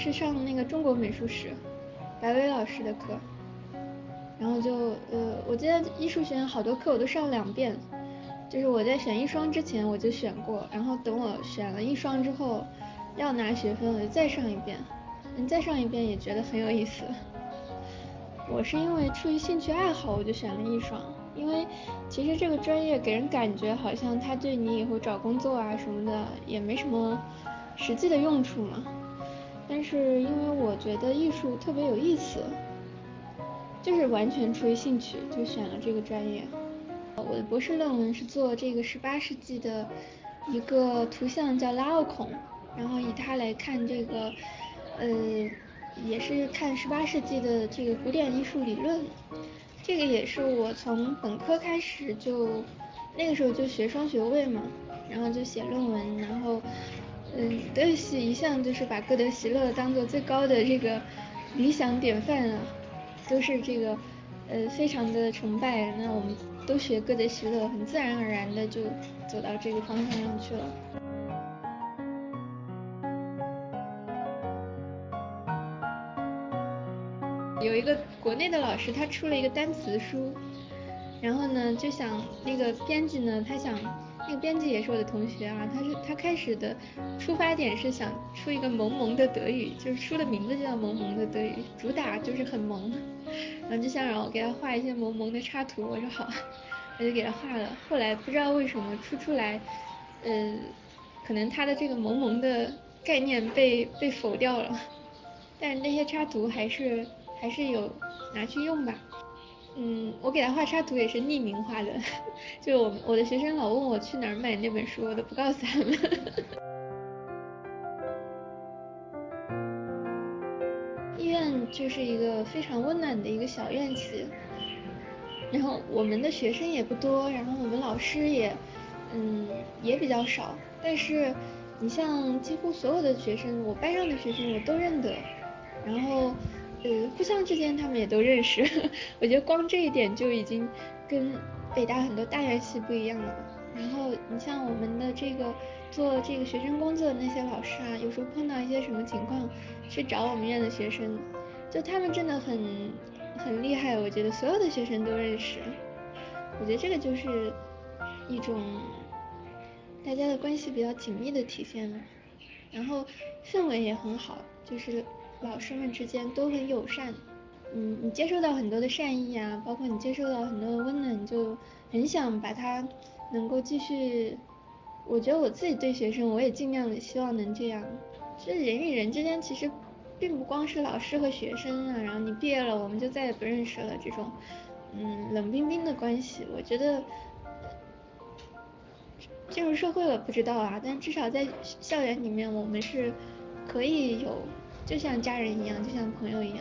是上那个中国美术史，白薇老师的课，然后就我记得艺术学院好多课我都上2遍，就是我在选一双之前我就选过，然后等我选了一双之后要拿学分我就再上一遍，再上一遍也觉得很有意思。我是因为出于兴趣爱好我就选了艺双，因为其实这个专业给人感觉好像它对你以后找工作啊什么的也没什么实际的用处嘛，但是因为我觉得艺术特别有意思，就是完全出于兴趣就选了这个专业。我的博士论文是做这个18世纪的一个图像叫拉奥孔，然后以它来看这个也是看18世纪的这个古典艺术理论。这个也是我从本科开始就那个时候就学双学位嘛，然后就写论文，然后德语系一向就是把歌德席勒当做最高的这个理想典范啊，都是这个非常的崇拜，那我们都学歌德席勒，很自然而然的就走到这个方向上去了。有一个国内的老师他出了一个单词书，然后呢就想那个编辑呢，他想那个编辑也是我的同学啊，他开始的出发点是想出一个萌萌的德语，就是书的名字就叫萌萌的德语，主打就是很萌，然后就想让我给他画一些萌萌的插图，我说好，我就给他画了。后来不知道为什么出来可能他的这个萌萌的概念被否掉了，但是那些插图还是有拿去用吧。我给他画插图也是匿名画的，就我的学生老问我去哪儿买那本书，我都不告诉他们。医院就是一个非常温暖的一个小院系，然后我们的学生也不多，然后我们老师也比较少，但是你像几乎所有的学生，我班上的学生我都认得，然后互相之间他们也都认识，我觉得光这一点就已经跟北大很多大院系不一样了。然后你像我们的这个做这个学生工作的那些老师啊，有时候碰到一些什么情况去找我们院的学生，就他们真的很厉害，我觉得所有的学生都认识，我觉得这个就是一种大家的关系比较紧密的体现了，然后氛围也很好，就是老师们之间都很友善，你接受到很多的善意啊，包括你接受到很多的温暖，你就很想把它能够继续。我觉得我自己对学生，我也尽量的希望能这样。这人与人之间其实并不光是老师和学生啊，然后你毕业了我们就再也不认识了这种冷冰冰的关系。我觉得进入社会我不知道啊，但至少在校园里面我们是可以有就像家人一样，就像朋友一样。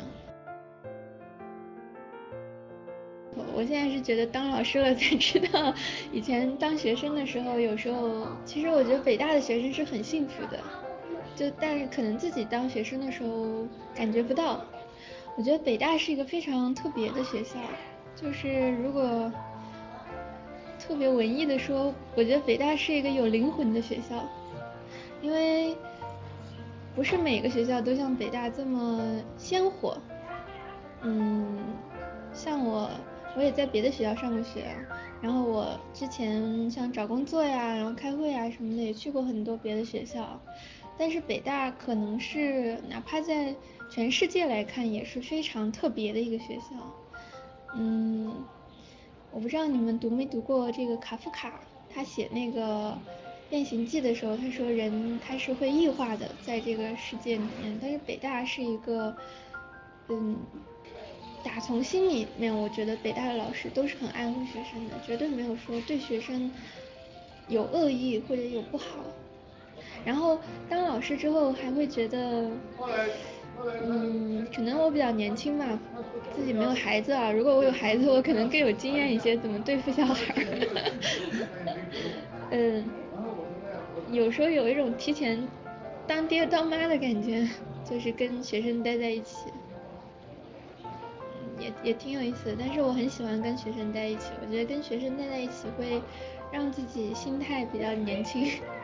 我现在是觉得当老师了才知道，以前当学生的时候，有时候其实我觉得北大的学生是很幸福的，但是可能自己当学生的时候感觉不到。我觉得北大是一个非常特别的学校，就是如果特别文艺的说，我觉得北大是一个有灵魂的学校，因为不是每个学校都像北大这么鲜活。像我也在别的学校上过学，然后我之前像找工作呀，然后开会啊什么的也去过很多别的学校，但是北大可能是哪怕在全世界来看也是非常特别的一个学校。我不知道你们读没读过这个卡夫卡，他写那个变形记的时候，他说人他是会异化的在这个世界里面，但是北大是一个打从心里面我觉得北大的老师都是很爱护学生的，绝对没有说对学生有恶意或者有不好。然后当老师之后还会觉得可能我比较年轻嘛，自己没有孩子啊，如果我有孩子我可能更有经验一些怎么对付小孩。有时候有一种提前当爹当妈的感觉，就是跟学生待在一起，也挺有意思的。但是我很喜欢跟学生待一起，我觉得跟学生待在一起会让自己心态比较年轻。